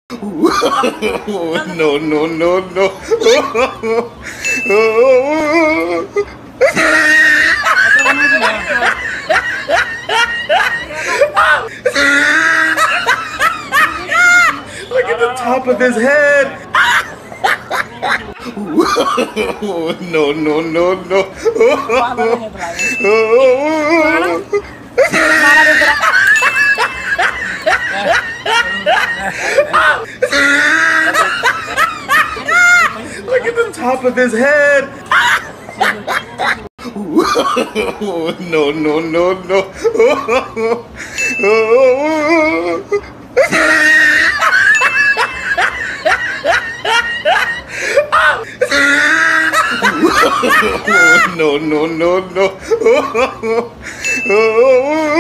No, no, no, no. Look at the top of his head. No, no, no, no. Look at the top of his head. No, no, no, no. No, no, no, no.